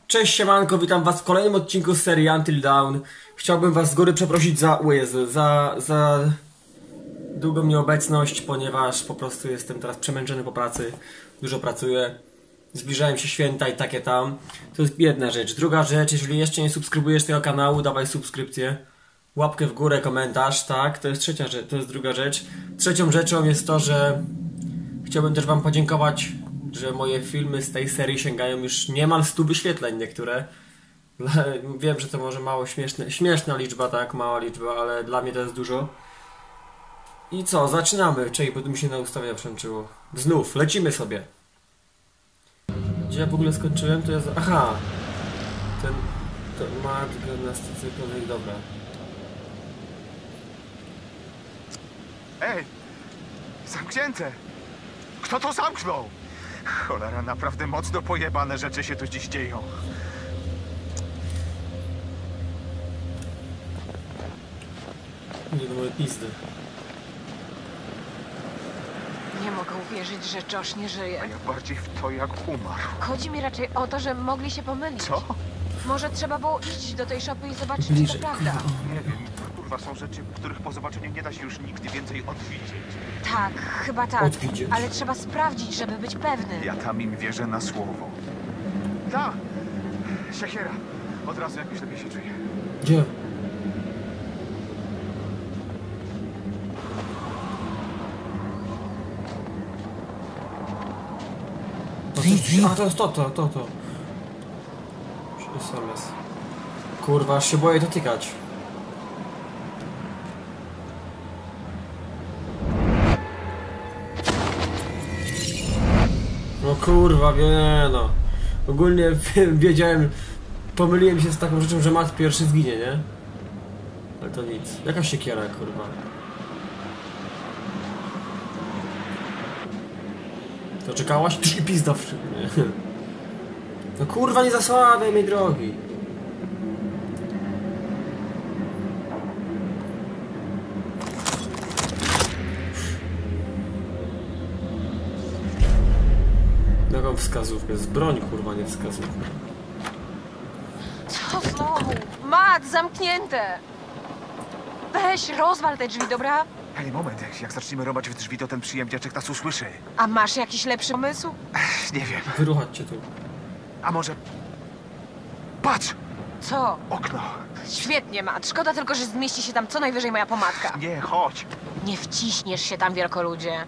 Cześć siemanko, witam was w kolejnym odcinku z serii Until Dawn. Chciałbym was z góry przeprosić za, o Jezu, za długą nieobecność, ponieważ po prostu jestem teraz przemęczony po pracy. Dużo pracuję. Zbliżają się święta i takie tam. To jest jedna rzecz. Druga rzecz, jeżeli jeszcze nie subskrybujesz tego kanału, dawaj subskrypcję. Łapkę w górę, komentarz, tak? To jest trzecia rzecz, to jest druga rzecz. Trzecią rzeczą jest to, że chciałbym też wam podziękować, że moje filmy z tej serii sięgają już niemal 100 wyświetleń niektóre. Wiem, że to może mało śmieszna liczba, tak, mała liczba, ale dla mnie to jest dużo. I co, zaczynamy. Czekaj, bo tu mi się na ustawienia przemęczyło. Znów, lecimy sobie. Gdzie ja w ogóle skończyłem, to jest... Aha! To ma gimnastyce, dobra. Ej! Zamknięte! Kto to zamknął? Cholera, naprawdę mocno pojebane rzeczy się tu dziś dzieją. Nie do moje pizdy. Nie mogę uwierzyć, że Josh nie żyje. A ja bardziej w to, jak umarł. Chodzi mi raczej o to, że mogli się pomylić. Co? Może trzeba było iść do tej szopy i zobaczyć, czy Bliżej, to prawda. Nie wiem. Kurwa, są rzeczy, których po zobaczeniu nie da się już nigdy więcej odwiedzić. Tak, chyba tak. Odwidzieć. Ale trzeba sprawdzić, żeby być pewny. Ja tam im wierzę na słowo. Ta! Siekiera! Od razu jakoś lepiej się czuję. Gdzie? A to jest to. SMS. Kurwa, aż się boję dotykać. No kurwa, nie no. Ogólnie wiedziałem, pomyliłem się z taką rzeczą, że Matt pierwszy zginie, nie? Ale to nic. Jakaś siekiera, kurwa. To czekałaś? Trzy pizda w szybie. No kurwa, nie zasłabiaj mi drogi. Jaką wskazówkę? Z broń, kurwa, nie wskazówkę. Co znowu? Matt, zamknięte! Weź, rozwal te drzwi, dobra? Hej, moment, jak zaczniemy robać w drzwi, to ten przyjemniaczek nas usłyszy. A masz jakiś lepszy pomysł? Nie wiem. Wyruchać cię tu. A może... Patrz! Co? Okno! Świetnie, Matt. Szkoda tylko, że zmieści się tam co najwyżej moja pomadka. Nie, chodź! Nie wciśniesz się tam, wielkoludzie.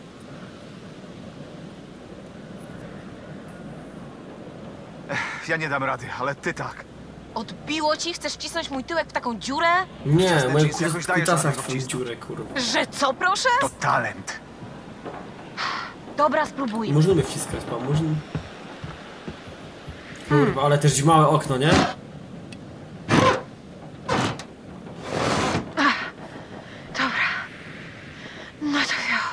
Ja nie dam rady, ale ty tak. Odbiło ci? Chcesz wcisnąć mój tyłek w taką dziurę? Nie, Przestań, moje Jeans, jakoś dajesz kutasa radę w go twoją wcisnąć. dziurę, kurwa. Że co, proszę? To talent. Dobra, spróbujmy. Można mnie wciskać, pan, można... Kurwa, ale też małe okno, nie? Dobra. No to ja.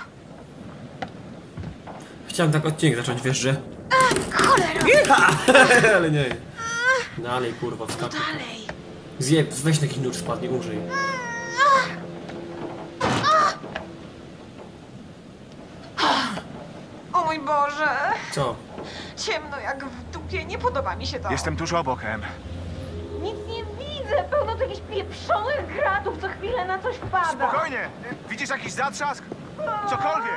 Chciałem tak odcinek zacząć, wiesz, że... Cholera! Ale nie. Dalej, kurwa, wskakuj. Dalej. Zjeb, weź taki nóż, spadnie, użyj. O mój Boże. Co? Ciemno jak w dupie. Nie podoba mi się to. Jestem tuż obok, Em. Nic nie widzę. Pełno tu jakichś pieprzonych gratów. Co chwilę na coś wpada. Spokojnie! Widzisz jakiś zatrzask? Cokolwiek!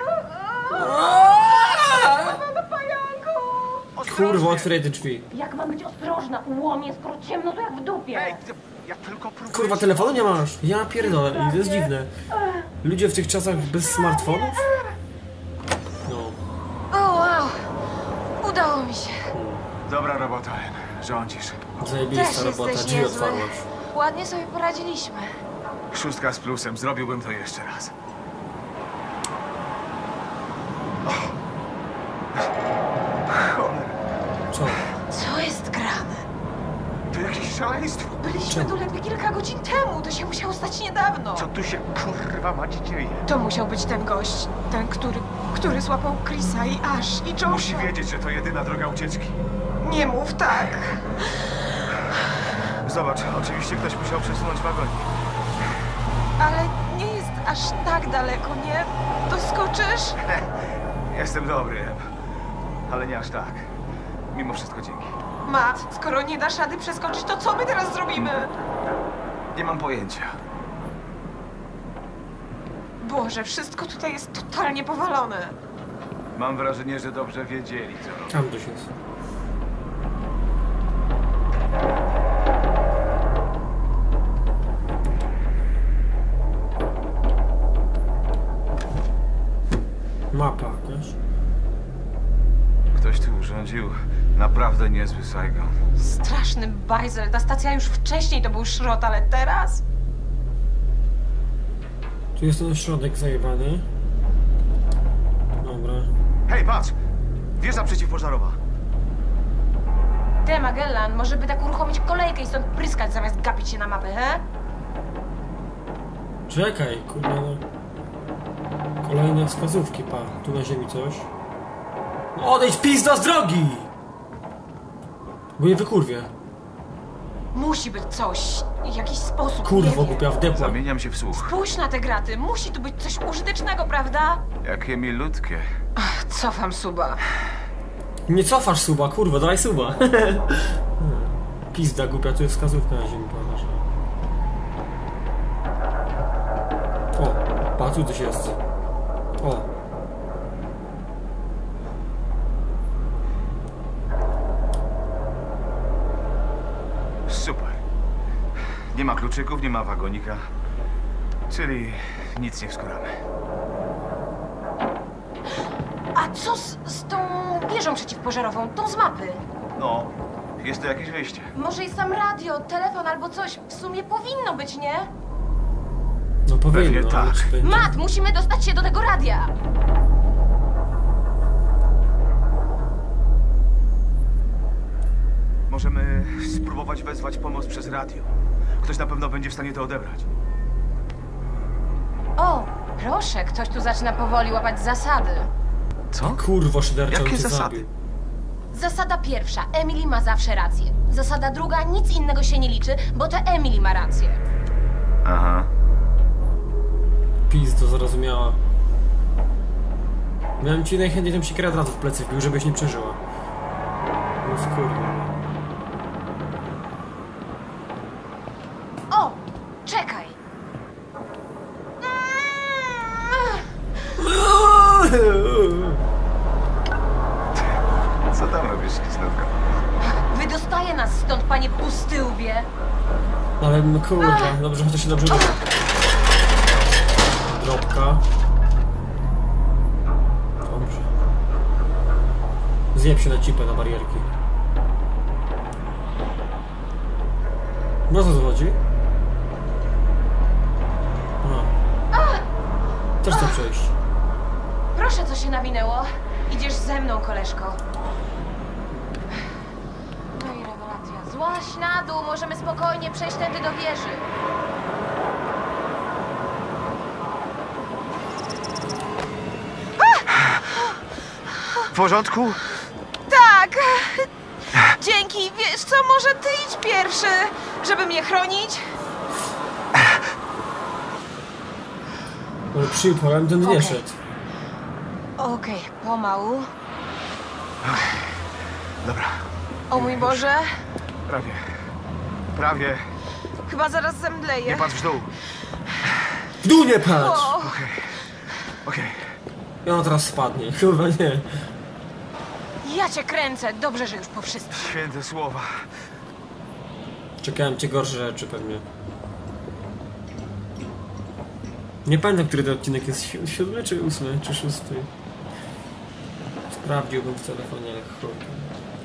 Do pająku. Ostrożnie! Kurwa, otwieraj te drzwi. Jak mam być ostrożna? Łomie, skoro ciemno to jak w dupie. Ej, ja tylko próbuję... Kurwa, telefonu nie masz. Ja pierdolę, i to jest dziwne. Ludzie w tych czasach bez smartfonów? No. O, wow. Udało mi się. Dobra robota, Em. Rządzisz. Też Zajebista robota, jesteś drzwi niezły. otwarłaś. Ładnie sobie poradziliśmy. 6 z plusem, zrobiłbym to jeszcze raz. Cholera, Co? Co jest grane? to jakieś szaleństwo. Byliśmy Czemu? tu ledwie kilka godzin temu. To się musiało stać niedawno. Co tu się kurwa mać dzieje? To musiał być ten gość. Ten, który złapał Chrisa i Ash i Josha. Musi wiedzieć, że to jedyna droga ucieczki. Nie mów tak. Zobacz, oczywiście ktoś musiał przesunąć wagonik. Ale nie jest aż tak daleko, nie? Doskoczysz? Jestem dobry, ale nie aż tak. Mimo wszystko dzięki. Matt, skoro nie dasz rady przeskoczyć, to co my teraz zrobimy? Nie mam pojęcia. Boże, wszystko tutaj jest totalnie powalone. Mam wrażenie, że dobrze wiedzieli, co robią. Tam ktoś jest. Mapa jakaś. Ktoś tu urządził naprawdę niezły Saigon. Straszny bajzel. Ta stacja już wcześniej to był szrot, ale teraz? Tu jest ten środek zajebany. Dobra. Hej, patrz! Wieża przeciwpożarowa. Ty, Magellan, może by tak uruchomić kolejkę i stąd pryskać zamiast gapić się na mapę, he? Czekaj, kurwa no. Kolejne wskazówki, pa. Tu na ziemi coś. No odejdź pizda z drogi! Bo je wykurwie. Musi być coś. Jakiś sposób. Kurwa, nie wiem. głupia wdepła. Zamieniam się w słuch. Spójrz na te graty. Musi tu być coś użytecznego, prawda? Jakie milutkie. Cofam suba. Nie cofasz suba, kurwa, daj suba. Pizda głupia, tu jest wskazówka na ziemi, powiesz. O, pa, tu coś jest. O. Super. Nie ma kluczyków, nie ma wagonika. Czyli nic nie wskuramy. A co z tą wieżą przeciwpożarową? Tą z mapy? No, jest to jakieś wyjście. Może jest tam radio, telefon albo coś. W sumie powinno być, nie? No powinno, Pewnie ale tak. czy będzie? Matt, musimy dostać się do tego radia. Możemy spróbować wezwać pomoc przez radio. Ktoś na pewno będzie w stanie to odebrać. O, proszę, ktoś tu zaczyna powoli łapać zasady. Co? Kurwo, szyderczo Jakie cię zasady? zabił. Zasada pierwsza. Emily ma zawsze rację. Zasada druga. Nic innego się nie liczy, bo to Emily ma rację. Aha. Pizdo, zrozumiała. Miałem ci najchętniej tam siekierę od razu w plecy wbił, żebyś nie przeżyła. No skurwa. O, czekaj. Co tam robisz, Kisnówka? Wydostaje nas stąd, panie pusty łbie. Ale no kurwa, dobrze, chociaż się dobrze robi. Drobka. Dobrze. Zjeb się na cipę, na barierki. No co to chodzi? Też chcę przejść. Proszę, co się nawinęło. Idziesz ze mną, koleżko. No i rewelacja. Złaź na dół, możemy spokojnie przejść tędy do wieży. W porządku? Tak! Dzięki, wiesz co, może ty idź pierwszy, żeby mnie chronić? Ale przypałem, ten nie Okej. szedł. Okej, pomału. Dobra, O mój Boże, prawie. Prawie. chyba zaraz zemdleję. Nie patrz w dół. W dół nie patrz! O, Okej. I ona teraz spadnie, chyba nie. ja cię kręcę, dobrze, że już po wszystkim. Święte słowa. Czekałem cię gorsze rzeczy pewnie. Nie pamiętam, który ten odcinek jest, 7 czy 8 czy 6. Sprawdziłbym w telefonie, ale chuj.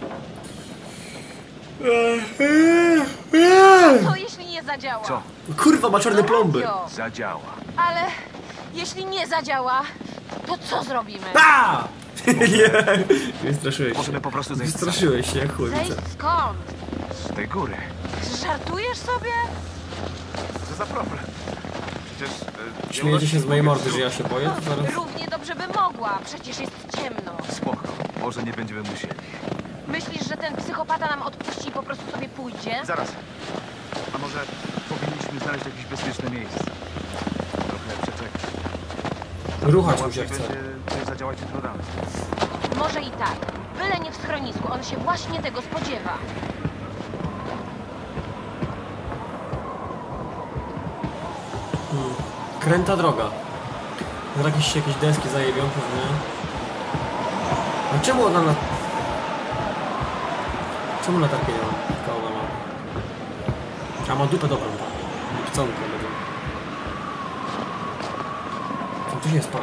Co jeśli nie zadziała? Co? Kurwa, ma czarne plomby! Radio. Zadziała. Ale jeśli nie zadziała, to co zrobimy? A! Nie, straszyłeś się. Możemy po prostu zejść Straszyłeś się, jak chuj. Zejść skąd? z tej góry. Żartujesz sobie? Co za problem? Przecież... Śmiejecie się z mojej mordy, że ja się boję? To zaraz... Równie dobrze by mogła, przecież jest ciemno. Spoko. Może nie będziemy musieli. Myślisz, że ten psychopata nam odpuści i po prostu sobie pójdzie? Zaraz. A może powinniśmy znaleźć jakieś bezpieczne miejsce? Trochę przeczekać. Ruchać mu się Łatwiej chce. będzie zadziałać jutro rano. Może i tak. Byle nie w schronisku, on się właśnie tego spodziewa. Kręta droga. Zaraz jakieś deski zajebią pewnie. A czemu ona na... Czemu latarkę nie ma? Tylko ona ma. A ma dupę dobrą. Wconkę będzie. Tam coś jest, pan.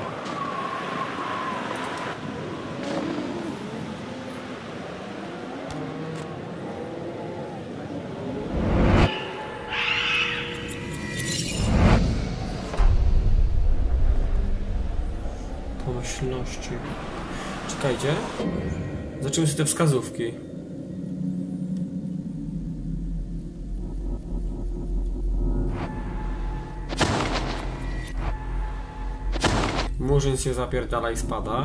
Pomyślności. Czekajcie. Zaczęły się te wskazówki. Murzyn się zapierdala i spada.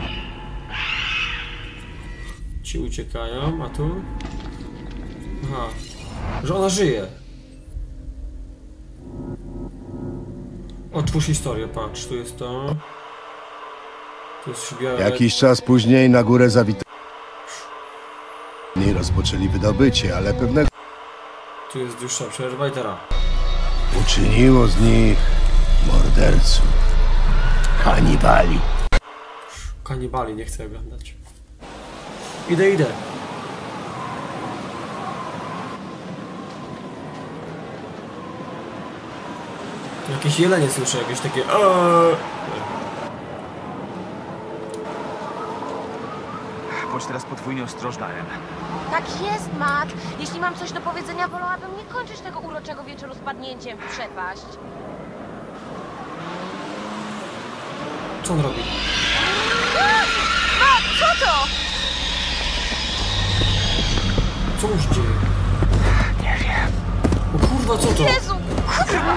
Ci uciekają, a tu? Aha. Że ona żyje. Otwórz historię, patrz, tu jest to. Tu jest szybia... Jakiś czas później na górę zawitali. Rozpoczęli wydobycie, ale pewnego Tu jest dłuższa przerwa i teraz. uczyniło z nich morderców, kanibali. Kanibali, nie chcę oglądać. Idę. Jakieś jelenie słyszę, jakieś takie Bądź teraz podwójnie ostrożna, Em. Tak jest, Matt. Jeśli mam coś do powiedzenia, wolałabym nie kończyć tego uroczego wieczoru spadnięciem w przepaść. Co on robi? Matt, co to? Co mu się dzieje? Nie wiem. O kurwa, co to? Jezu, kurwa!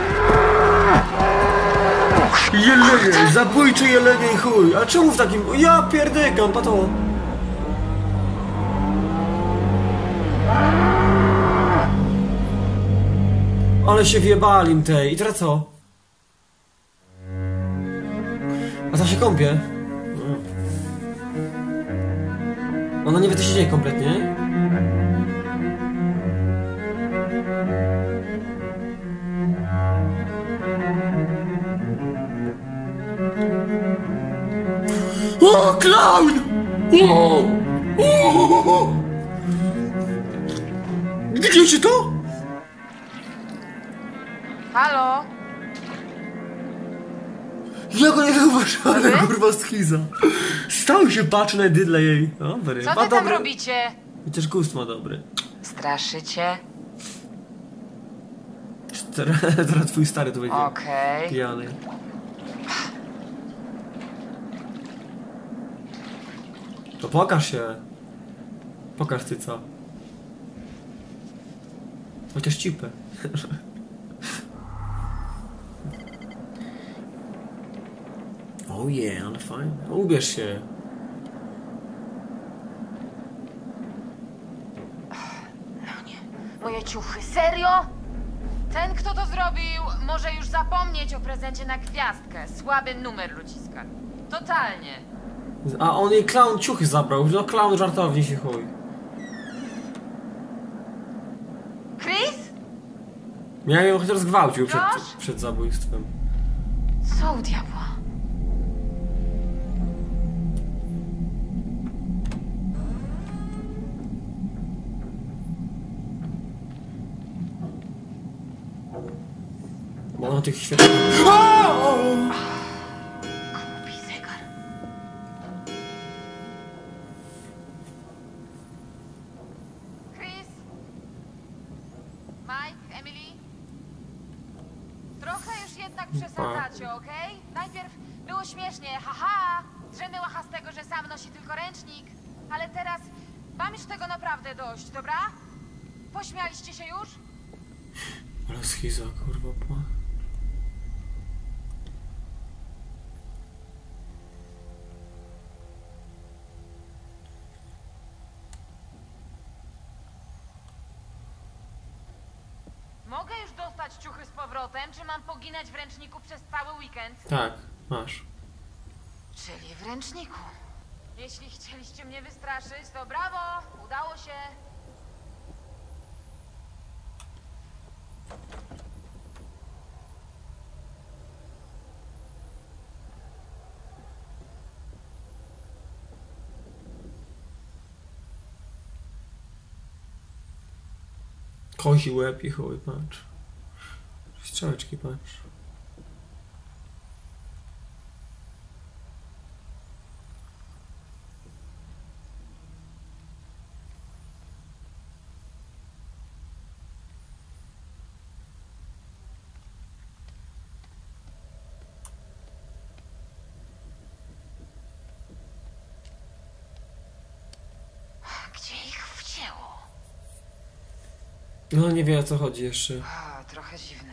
Jelenie, zabójcze jelenie i chuj. A czemu w takim... Ja pierdykam, pato. Ale się wjebali im tej. I teraz co? A ta się kąpie. Ona nie wie, co się dzieje kompletnie. O, clown! O! Widzieliście to? Halo? Ja go nie zauważyłem, kurwa schiza. Stał się, patrzy na dydle jej. Dobry. Co wy tam robicie? Chociaż gust ma dobry. Straszycie? Teraz twój stary tu będzie Okej. pijany. To pokaż się. Pokaż ty co. Chociaż cipę. Oh yeah, ale fajnie. Ubierz się. Moje ciuchy, serio? Ten, kto to zrobił, może już zapomnieć o prezencie na gwiazdkę. Słaby numer ludziska. Totalnie. A on jej clown ciuchy zabrał. No clown żartowni się chuj. Chris? Ja ją chociaż zgwałcił Josh? przed zabójstwem. Co u diabła? Bo on tych świetnych... Głupi zegar. Chris? Mike? Emily? Trochę już jednak przesadzacie, okej? Najpierw było śmiesznie, haha! Drzemy łacha z tego, że sam nosi tylko ręcznik. Ale teraz mam już tego naprawdę dość, dobra? Pośmialiście się już? Ale schiza, kurwa, pa. Mogę już dostać ciuchy z powrotem, czy mam poginać w ręczniku przez cały weekend? Tak, masz. Czyli w ręczniku. Jeśli chcieliście mnie wystraszyć, to brawo! Udało się! Kozi łeb i chuj, patrz. Strzałeczki, patrz. Gdzie ich wcięło? No nie wie o co chodzi jeszcze. A, trochę dziwne.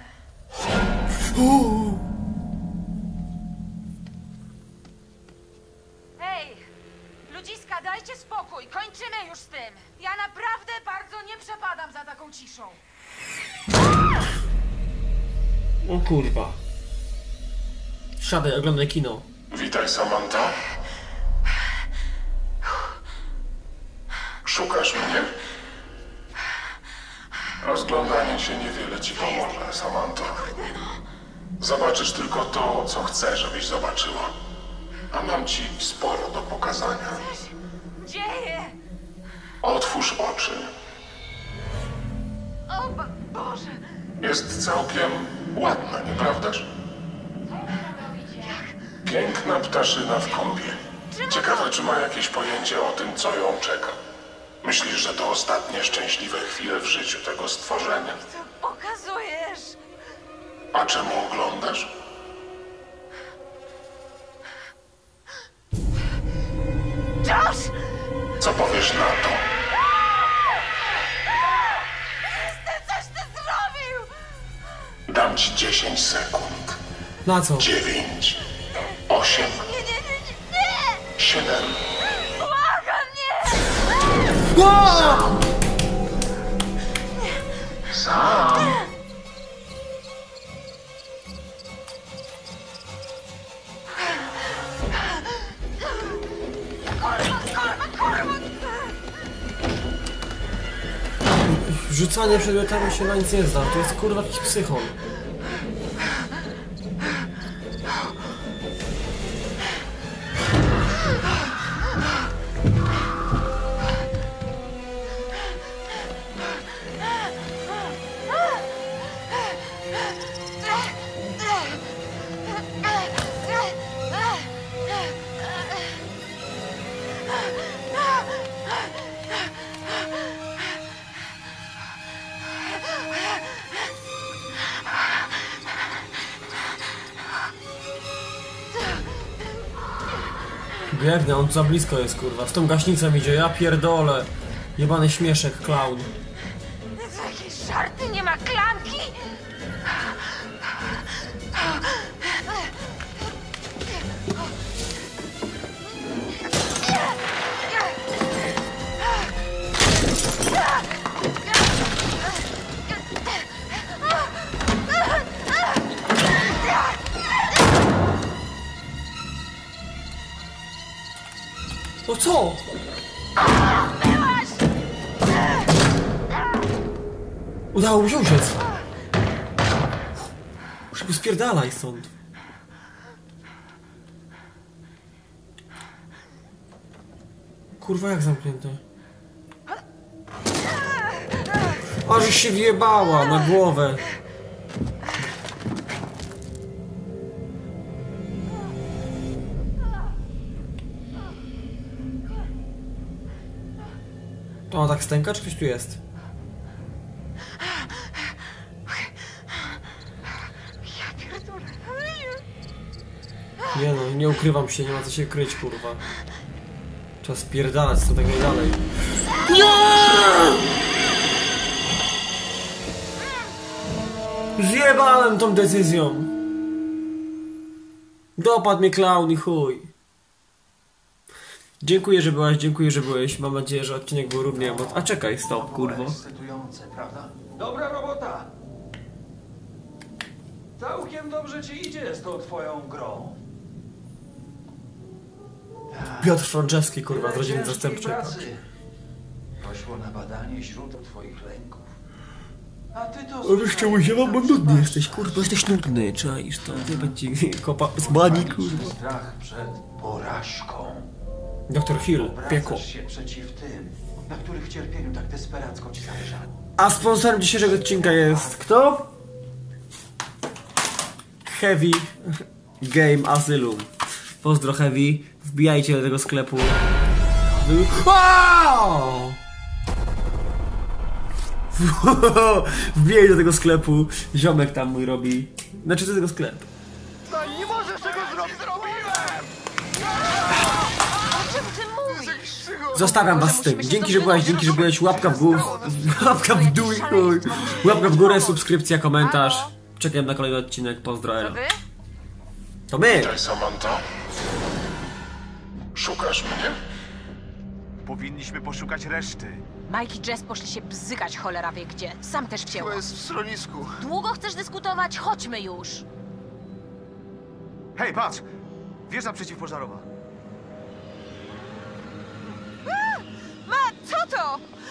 Hej! Ludziska, dajcie spokój! Kończymy już z tym! Ja naprawdę bardzo nie przepadam za taką ciszą. O kurwa. Siadaj, oglądaj kino. Witaj, Samantha. Szukasz mnie? Rozglądanie się niewiele ci pomoże, Samantha. Zobaczysz tylko to, co chcę, żebyś zobaczyła. A mam ci sporo do pokazania. Dzieje! Otwórz oczy. O Boże! Jest całkiem ładna, nieprawdaż? Piękna ptaszyna w kąpie. Ciekawe, czy ma jakieś pojęcie o tym, co ją czeka. Myślisz, że to ostatnie szczęśliwe chwile w życiu tego stworzenia? Co pokazujesz? A czemu oglądasz? Josh! Co powiesz na to? Coś ty zrobił! Dam ci 10 sekund. Na co? 9, 8, Nie! 7. Błagam, nie! Sam. Rzucanie przedmiotami się na nic nie zda. To jest kurwa jakiś psychol. Biegnę, on za blisko jest, kurwa. Z tą gaśnicą idzie, ja pierdolę. Jebany śmieszek, clown. To jakieś żarty, nie ma klamki! No co? Udało mi się uciec. Szybko spierdalaj stąd. Kurwa, jak zamknięte? Aż się wjebała na głowę. To ona tak stęka, czy ktoś tu jest? Ja pierdolę. Nie no, nie ukrywam się, nie ma co się kryć, kurwa. Trzeba spierdalać co tak najdalej. Zjebałem tą decyzją. Dopadł mnie clown i chuj. Dziękuję, że byłaś, dziękuję, że byłeś. Mam nadzieję, że odcinek był równie emocjonalny. A czekaj, stop, kurwa. Ekscytujące, prawda? Dobra robota! Całkiem dobrze ci idzie z tą twoją grą. Piotr Frączewski, kurwa, z rodziny Ciężkiej zastępczej. pracy. Poszło na badanie źródeł twoich lęków. A ty to... O, jeszcze łyziewam, bo nudny jesteś, kurwa, jesteś nudny, czaisz to, nie będzie kopa z bani, kurwa. Strach przed porażką. Doktor Hill, piekło. Obracasz się przeciw tym, na których cierpieniu tak desperacko ci zależało. A sponsorem dzisiejszego odcinka jest kto? Heavy Game Asylum. Pozdro Heavy, wbijajcie do tego sklepu. Wow! Wbijaj do tego sklepu. Ziomek tam mój robi. Znaczy do tego sklepu. No nie możesz tego zrobić! O czym ty mówisz? Zostawiam was z tym. Dzięki, że byłeś. Łapka w górę. Łapka w dół i chuj. Łapka w górę, subskrypcja, komentarz. Czekam na kolejny odcinek. Pozdro, To elo. wy? To my! Cześć, Samanto. Szukasz mnie? Powinniśmy poszukać reszty. Mike i Jess poszli się bzykać cholera wie gdzie. Sam też wcięło. jest w schronisku. Długo chcesz dyskutować? Chodźmy już. Hej, patrz! Wieża przeciwpożarowa. Ma, co to?